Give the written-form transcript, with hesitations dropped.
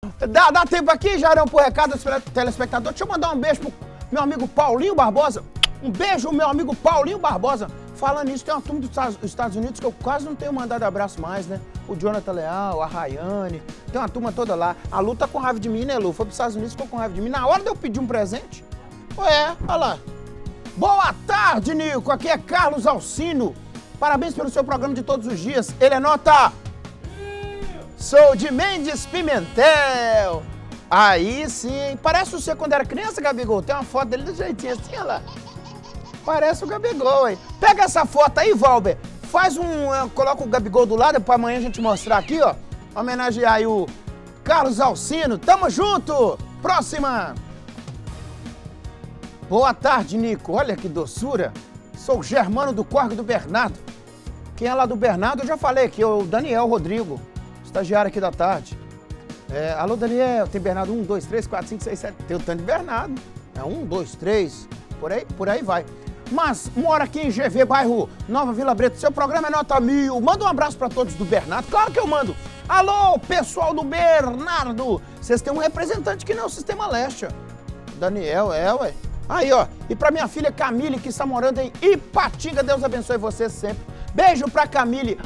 Dá tempo aqui, Jairão, pro recado dos telespectadores. Deixa eu mandar um beijo pro meu amigo Paulinho Barbosa. Um beijo, meu amigo Paulinho Barbosa. Falando nisso, tem uma turma dos Estados Unidos que eu quase não tenho mandado abraço mais, né? O Jonathan Leal, a Rayane, tem uma turma toda lá. A Lu tá com raiva de mim, né, Lu? Foi pros Estados Unidos, ficou com raiva de mim. Na hora de eu pedir um presente, olha lá. Boa tarde, Nico. Aqui é Carlos Alcino. Parabéns pelo seu programa de todos os dias. Ele é nota... Sou de Mendes Pimentel. Aí sim. Parece você quando era criança, Gabigol. Tem uma foto dele do jeitinho assim, olha lá. Parece o Gabigol, hein? Pega essa foto aí, Valber. Faz coloca o Gabigol do lado pra amanhã a gente mostrar aqui, ó. Homenagear aí o Carlos Alcino. Tamo junto. Próxima. Boa tarde, Nico. Olha que doçura. Sou o Germano do Córrego do Bernardo. Quem é lá do Bernardo, eu já falei aqui, o Daniel Rodrigo, estagiário aqui da tarde. Alô, Daniel, tem Bernardo 1, 2, 3, 4, 5, 6, 7. Tem o tanto de Bernardo. 1, 2, 3, por aí vai. Mas mora aqui em GV, bairro Nova Vila Breta. Seu programa é nota 1000. Manda um abraço pra todos do Bernardo. Claro que eu mando. Alô, pessoal do Bernardo. Vocês têm um representante que não é o Sistema Leste. Daniel, ué. Aí, ó. E pra minha filha Camille, que está morando em Ipatinga. Deus abençoe você sempre. Beijo pra Camille.